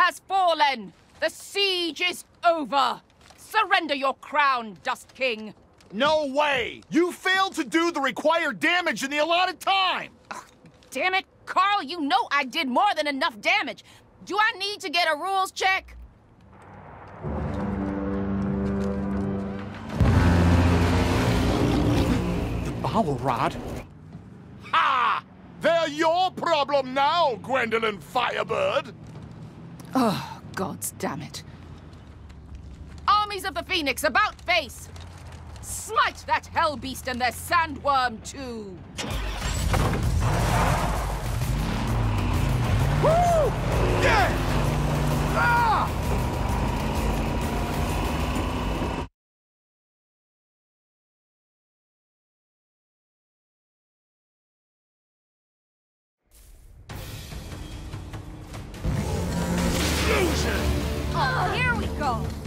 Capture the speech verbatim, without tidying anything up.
has fallen! The siege is over! Surrender your crown, Dust King! No way! You failed to do the required damage in the allotted time! Ugh, damn it, Carl, you know I did more than enough damage. Do I need to get a rules check? The Bowel Rod? Ha! They're your problem now, Gwendolyn Firebird! Oh, gods damn it. Armies of the Phoenix, about face! Smite that hell beast and their sandworm, too! Woo! Yeah! Ah! Oh, here we go!